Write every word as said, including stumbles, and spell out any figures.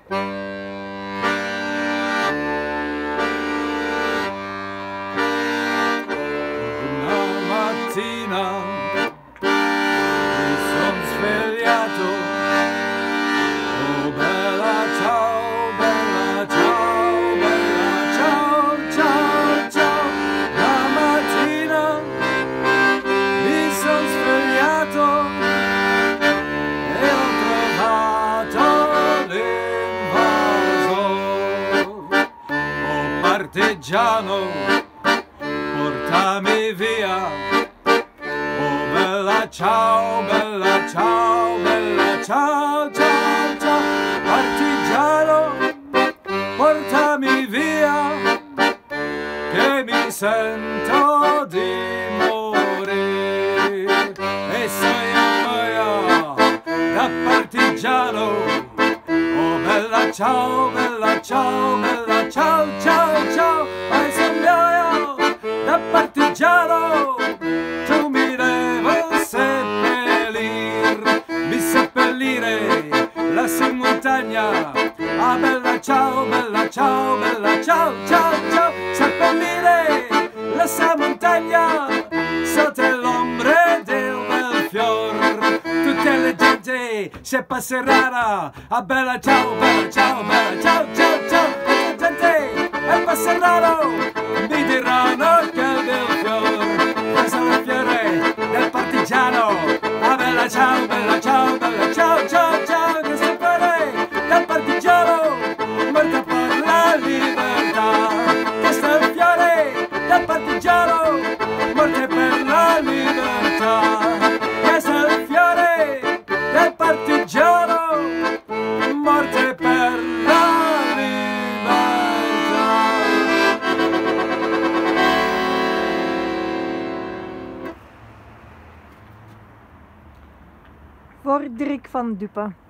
Partigiano, portami via. Oh bella ciao, bella ciao, bella ciao, ciao, ciao. Partigiano, portami via, che mi sento di morire. E sei io da partigiano. Oh bella ciao, bella ciao, bella ciao, ciao, ciao. E sei io da partigiano. Tu mi devi seppellir, mi seppellire lassù in montagna. Ah bella ciao, bella ciao, bella ciao, ciao, ciao. Seppellire lassù in montagna, sotto l'ombre del bel fior. Tutte le gente si passerà. Ah bella ciao, bella ciao, bella ciao, ciao, ciao. Tutte le gente e passeranno, mi diranno che il bel fior, questo è il fiore del partigiano. Ah bella ciao, bella ciao, bella ciao, ciao, ciao. Questo è il fiore del partigiano, morto per la libertà. Questo è il fiore del partigiano, morto per la libertà. Questo è il fiore del partigiano, morte per la libertà. Voor Dirk Van Duppen.